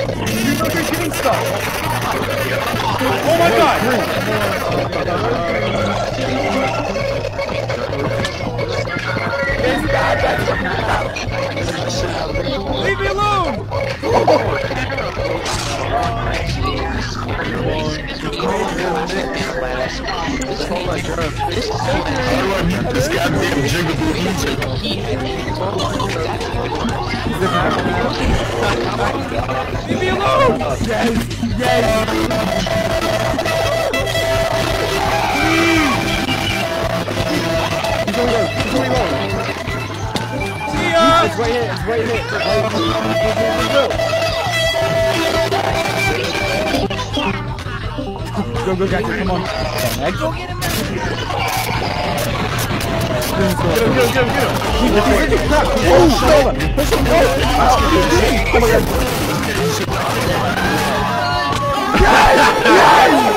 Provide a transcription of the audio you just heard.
You're getting stuck. Oh my god! Leave me alone! Oh my god. This goddamn jigaboo Egypt. Leave me alone! Yes! Yes! He's going low. He's going low. See ya! It's right here. It's right here. Go, Gactor, come on. Go get him! Get him! Oh, stop! Push him! Oh my god! Yes! Yes!